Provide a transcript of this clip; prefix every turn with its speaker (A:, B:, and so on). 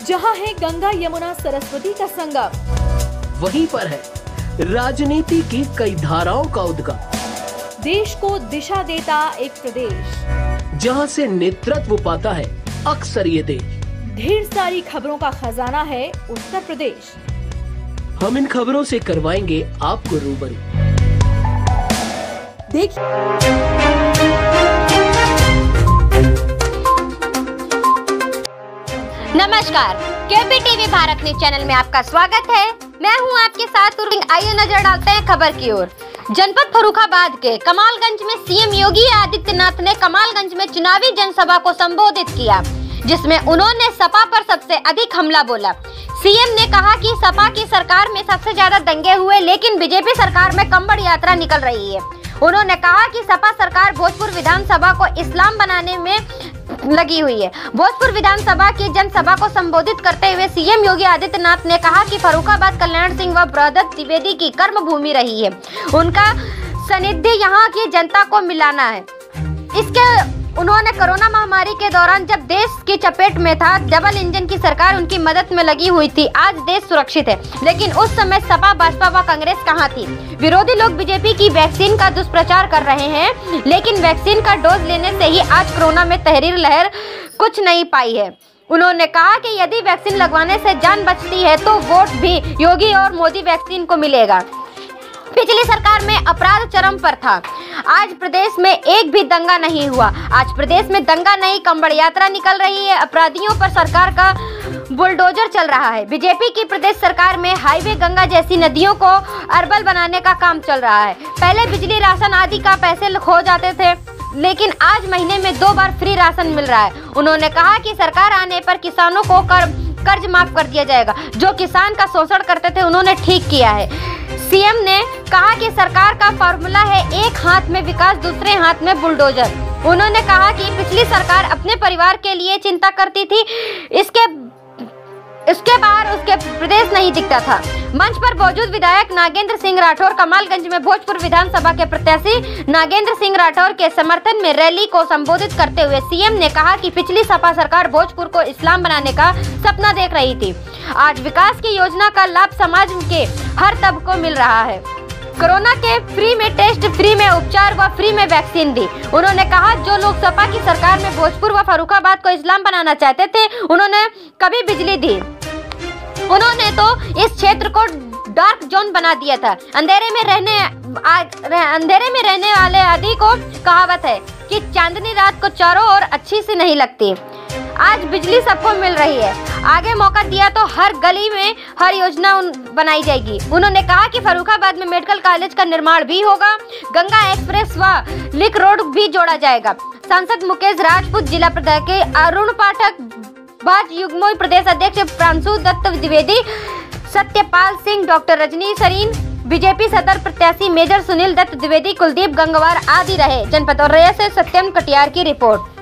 A: जहां है गंगा यमुना सरस्वती का संगम,
B: वहीं पर है राजनीति की कई धाराओं का उद्गम।
A: देश को दिशा देता एक प्रदेश,
B: जहां से नेतृत्व पाता है अक्सर ये देश।
A: ढेर सारी खबरों का खजाना है उत्तर प्रदेश।
B: हम इन खबरों से करवाएंगे आपको रूबरू।
A: देखिए
C: नमस्कार, KP TV Bharat news channel में आपका स्वागत है। मैं हूं आपके साथ उर्मिला। आइए नजर डालते हैं खबर की ओर। जनपद फर्रुखाबाद के कमालगंज में सीएम योगी आदित्यनाथ ने कमालगंज में चुनावी जनसभा को संबोधित किया, जिसमें उन्होंने सपा पर सबसे अधिक हमला बोला। सीएम ने कहा कि सपा की सरकार में सबसे ज्यादा दंगे हुए, लेकिन बीजेपी सरकार में कम्बड़ यात्रा निकल रही है। उन्होंने कहा कि सपा सरकार भोजपुर विधानसभा को इस्लाम बनाने में लगी हुई है। भोजपुर विधानसभा की जनसभा को संबोधित करते हुए सीएम योगी आदित्यनाथ ने कहा कि फर्रुखाबाद कल्याण सिंह व ब्रहदत्त द्विवेदी की कर्म भूमि रही है। उनका सानिध्य यहाँ की जनता को मिलाना है। उन्होंने कोरोना महामारी के दौरान जब देश की चपेट में था, डबल इंजन की सरकार उनकी मदद में लगी हुई थी। आज देश सुरक्षित है, लेकिन उस समय सपा, बसपा व कांग्रेस कहाँ थी? विरोधी लोग बीजेपी की वैक्सीन का दुष्प्रचार कर रहे हैं, लेकिन वैक्सीन का डोज लेने से ही आज कोरोना में तहरीर लहर कुछ नहीं पाई है। उन्होंने कहा कि यदि वैक्सीन लगवाने से जान बचती है तो वोट भी योगी और मोदी वैक्सीन को मिलेगा। पिछली सरकार में अपराध चरम पर था, आज प्रदेश में एक भी दंगा नहीं हुआ। आज प्रदेश में दंगा नहीं, कम्बड़ यात्रा निकल रही है। अपराधियों पर सरकार का बुलडोजर चल रहा है। बीजेपी की प्रदेश सरकार में हाईवे, गंगा जैसी नदियों को अरबल बनाने का काम चल रहा है। पहले बिजली, राशन आदि का पैसे खो जाते थे, लेकिन आज महीने में 2 बार फ्री राशन मिल रहा है। उन्होंने कहा कि सरकार आने पर किसानों को कर्ज माफ कर दिया जाएगा। जो किसान का शोषण करते थे, उन्होंने ठीक किया है। सीएम ने कहा कि सरकार का फॉर्मूला है एक हाथ में विकास, दूसरे हाथ में बुलडोजर। उन्होंने कहा कि पिछली सरकार अपने परिवार के लिए चिंता करती थी, इसके बाहर उसके प्रदेश नहीं दिखता था। मंच पर मौजूद विधायक नागेंद्र सिंह राठौर कमालगंज में भोजपुर विधानसभा के प्रत्याशी नागेंद्र सिंह राठौर के समर्थन में रैली को संबोधित करते हुए सीएम ने कहा कि पिछली सपा सरकार भोजपुर को इस्लाम बनाने का सपना देख रही थी। आज विकास की योजना का लाभ समाज के हर तबके को मिल रहा है। कोरोना के फ्री में टेस्ट, फ्री में उपचार व फ्री में वैक्सीन दी। उन्होंने कहा जो लोग सपा की सरकार में भोजपुर व फर्रुखाबाद को इस्लाम बनाना चाहते थे, उन्होंने कभी बिजली दी? उन्होंने तो इस क्षेत्र को डार्क जोन बना दिया था। अंधेरे में रहने वाले आदि को कहावत है कि चांदनी रात को चारों ओर अच्छी सी नहीं लगती। आज बिजली सबको मिल रही है। आगे मौका दिया तो हर गली में हर योजना बनाई जाएगी। उन्होंने कहा कि फर्रुखाबाद में मेडिकल कॉलेज का निर्माण भी होगा। गंगा एक्सप्रेस व लिंक रोड भी जोड़ा जाएगा। सांसद मुकेश राजपूत, जिला प्रधान अरुण पाठक, भाजपा युग्म प्रदेश अध्यक्ष प्रांशु दत्त द्विवेदी, सत्यपाल सिंह, डॉक्टर रजनी सरीन, बीजेपी सदर प्रत्याशी मेजर सुनील दत्त द्विवेदी, कुलदीप गंगवार आदि रहे। जनपद और से सत्यम कटियार की रिपोर्ट।